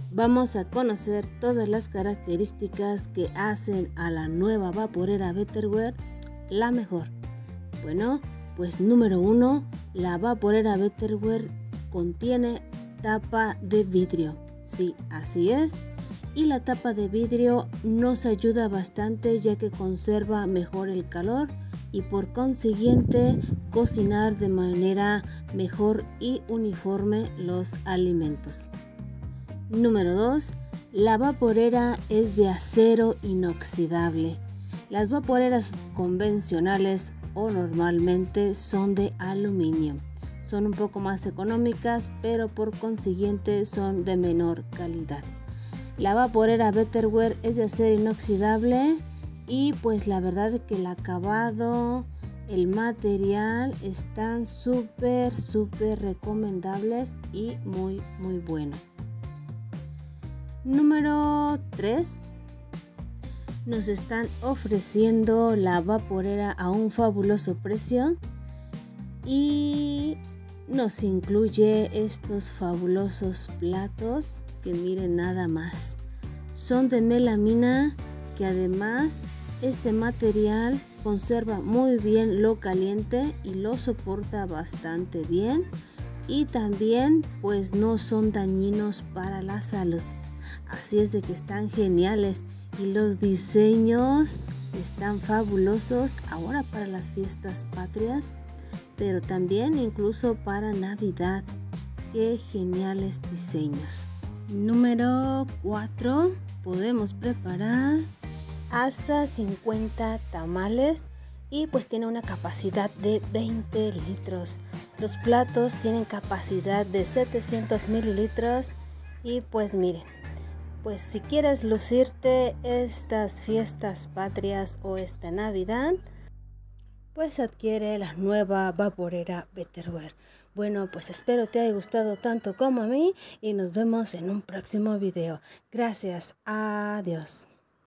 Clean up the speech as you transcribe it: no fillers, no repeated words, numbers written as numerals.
vamos a conocer todas las características que hacen a la nueva vaporera Betterware la mejor. Bueno, pues número 1, la vaporera Betterware contiene tapa de vidrio. Sí, así es. Y la tapa de vidrio nos ayuda bastante ya que conserva mejor el calor y por consiguiente cocinar de manera mejor y uniforme los alimentos. Número 2. La vaporera es de acero inoxidable. Las vaporeras convencionales o normalmente son de aluminio. Son un poco más económicas, pero por consiguiente son de menor calidad. La vaporera Betterware es de acero inoxidable y pues la verdad es que el acabado, el material están súper recomendables y muy bueno. Número 3. Nos están ofreciendo la vaporera a un fabuloso precio y nos incluye estos fabulosos platos que miren nada más. Son de melamina que además este material conserva muy bien lo caliente y lo soporta bastante bien y también pues no son dañinos para la salud. Así es de que están geniales y los diseños están fabulosos ahora para las fiestas patrias, pero también incluso para Navidad. ¡Qué geniales diseños! Número 4. Podemos preparar hasta 50 tamales y pues tiene una capacidad de 20 litros. Los platos tienen capacidad de 700 mililitros y pues miren, pues si quieres lucirte estas fiestas patrias o esta Navidad, pues adquiere la nueva vaporera Betterware. Bueno, pues espero te haya gustado tanto como a mí y nos vemos en un próximo video. Gracias, adiós.